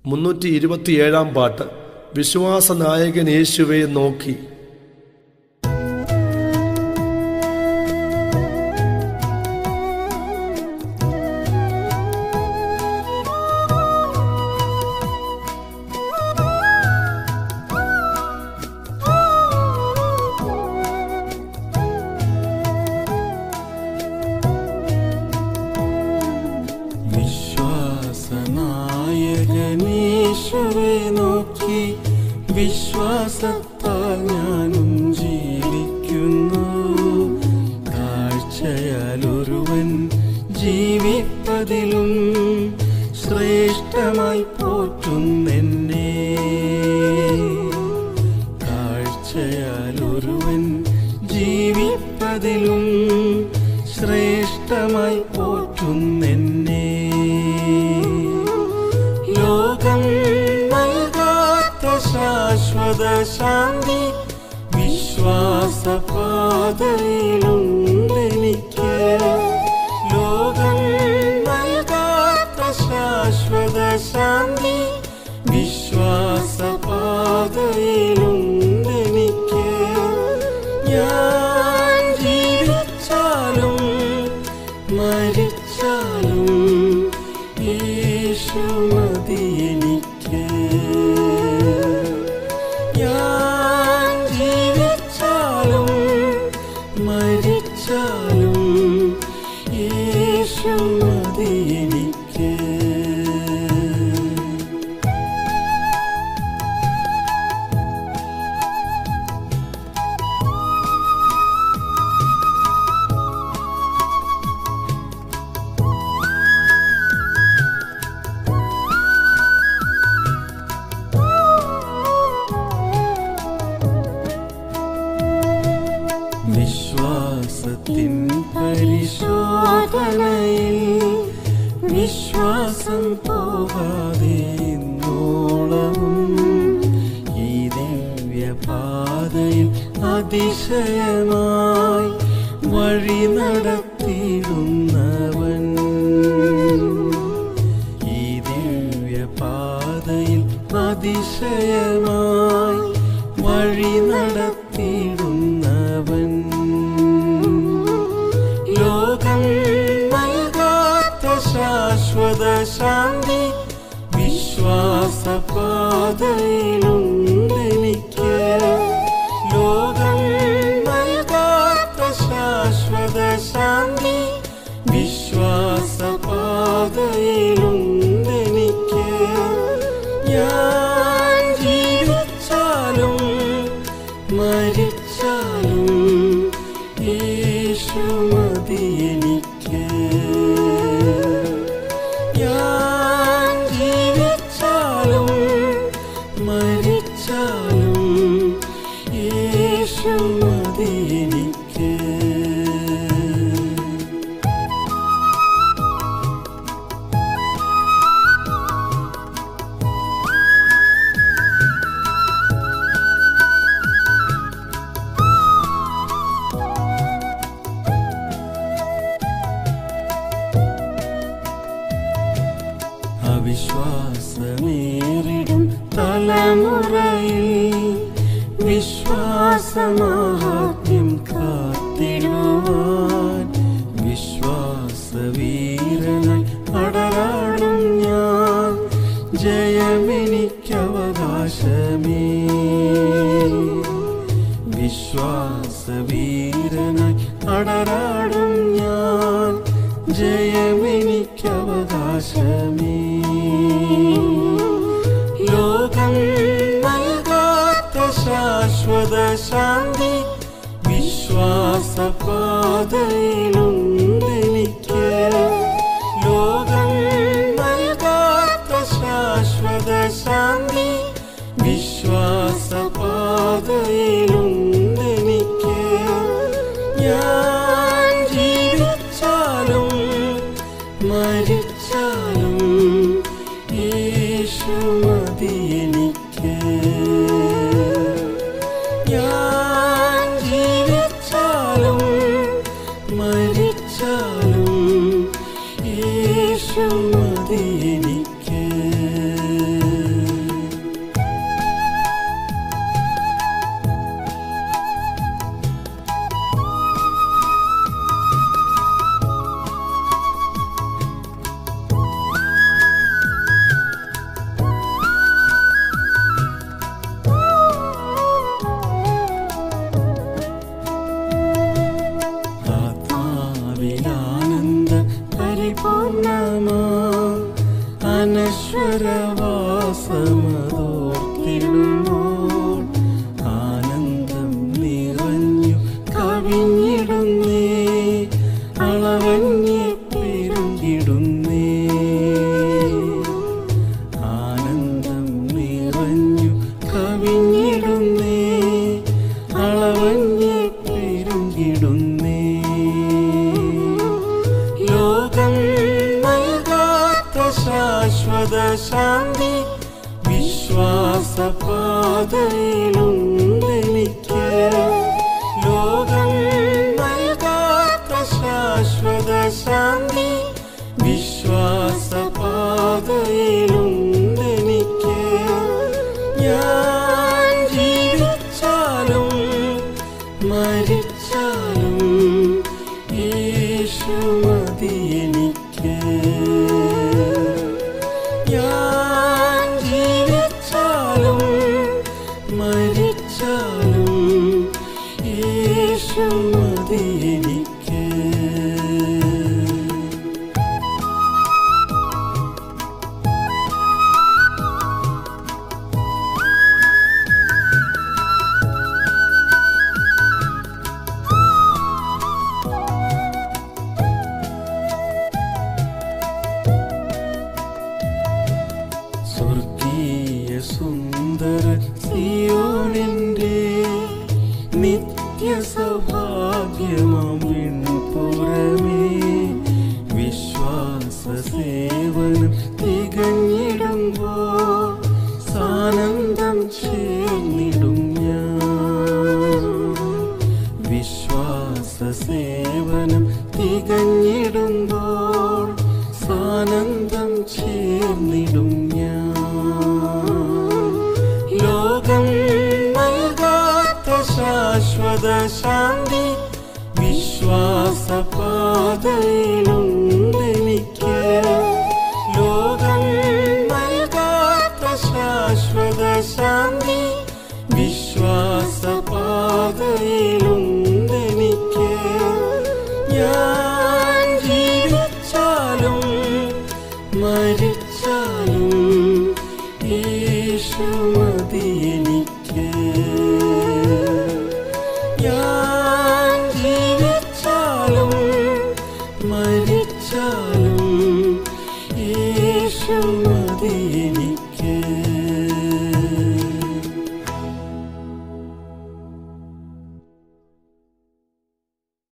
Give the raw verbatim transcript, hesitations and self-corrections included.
മുന്നൂറ്റി ഇരുപത്തിയേഴാം പാട്ട്. വിശ്വാസനായകൻ യേശുവെ നോക്കി. വിശ്വാസനായകനീശ്വരെ നോക്കി വിശ്വാസത്താൽ ഞാനും ജീവിക്കുന്നു. കാഴ്ചയാൽ ഒരുവൻ ജീവിപ്പതിലും ശ്രേഷ്ഠമായി പോറ്റുന്നെന്നെ. കാഴ്ചയാൽ ഒരുവൻ ജീവിപ്പതിലും ശ്രേഷ്ഠമായി പോറ്റുന്നെന്നെ. ലോകം നൽകാത്ത ശാശ്വത ശാന്തി വിശ്വാസപാതയിലുണ്ടെനിക്ക്. ലോകം നൽകാത്ത ശാശ്വത ശാന്തി വിശ്വാസപാതയിലുണ്ടെനിക്ക്. ഞാൻ ജീവിച്ചാലും മരിച്ചാലും യേശു മതി എനിക്ക്. ഞാൻ ജീവിച്ചാലും മരിച്ചാലും യേശു മതി എനിക്ക്. വിശ്വാസത്തിൻ പരിശോധനയിൽ വിശ്വാസം പോകാതെ ഇന്നോളവും ഈ ദിവ്യപാതയിൽ അതിശയമായി വഴി നടത്തിയിടുന്നവൻ. ഈ ദിവ്യപാതയിൽ അതിശയമായി വഴി നടത്തിയിടുന്നവൻ. ലോകം നൽകാത്ത ശാശ്വത ശാന്തി വിശ്വാസപാതയിലുണ്ടെനിക്ക്. ലോകം നൽകാത്ത ശാശ്വത ശാന്തി വിശ്വാസപാതയിലുണ്ടെനിക്ക്. ഞാൻ ജീവിച്ചാലും മരിച്ചാലും യേശു മതി എനിക്ക്. ഞാൻ ജീവിച്ചാലും മരിച്ചാലും യേശു മതി എനിക്ക്. അവിശ്വാസമേറിടും തലമുറയിൽ വിശ്വാസമാഹാത്മ്യം കാത്തിടുവാൻ വിശ്വാസവീരനായി അടരാടും ഞാൻ. ജയമെനിക്കവകാശമേ. വിശ്വാസവീരനായി അടരാടും ഞാൻ. ജയമെനിക്കവകാശമേ. ലോകം നൽകാത്ത ശാശ്വത ശാന്തി വിശ്വാസപാതയിലുണ്ടെനിക്ക്. ലോകം നൽകാത്ത ശാശ്വത ശാന്തി വിശ്വാസപാതയിലുണ്ടെനിക്ക്. ഞാൻ ജീവിച്ചാലും മരിച്ചാലും യേശു മതി എനിക്ക്. ഞാൻ ജീവിച്ചാലും മരിച്ചാലും യേശു മതി എനിക്ക്. സഹവാസമതോർത്തിടുമ്പോൾ ആനന്ദം നിറഞ്ഞു കവിഞ്ഞിടുന്നേ, അളവന്യെ പെരുകിടുന്നേ. ആനന്ദം നിറഞ്ഞു കവിഞ്ഞിടുന്നേ, അളവന്യെ പെരുകിടുന്നേ. ലോകം നൽകാത്ത ശാശ്വത ശാന്തി വിശ്വാസപാതയിലുണ്ടെനിക്ക്. ലോകം നൽകാത്ത ശാശ്വത ശാന്തി വിശ്വാസപാതയിലുണ്ടെനിക്ക്. ഞാൻ ജീവിച്ചാലും മരിച്ചാലും യേശു മതി എനിക്ക്. ഞാൻ ജീവിച്ചാലും മരിച്ചാലും യേശു മതി എനിക്ക്. സ്വർഗീയ സുന്ദര സിയോനിന്റെ നിത്യ സൗഭാഗ്യമാം വിൺപുറമേ, വിശ്വാസ സേവനം തികഞ്ഞിടുമ്പോൾ സാനന്ദം ചേർന്നിടും ഞാൻ. വിശ്വാസ സേവനം തികഞ്ഞിടുമ്പോൾ സാനന്ദം ചേർന്നിടും ഞാൻ. ലോകം നൽകാത്ത ശാശ്വത ശാന്തി വിശ്വാസപാതയിലുണ്ടെനിക്ക്. ലോകം നൽകാത്ത ശാശ്വത ശാന്തി വിശ്വാസപാതയിലുണ്ടെനിക്ക്. ഞാൻ ജീവിച്ചാലും മരിച്ചാലും യേശു മതി എനിക്ക്. ഞാൻ ജീവിച്ചാലും മരിച്ചാലും യേശു മതി എനിക്ക്.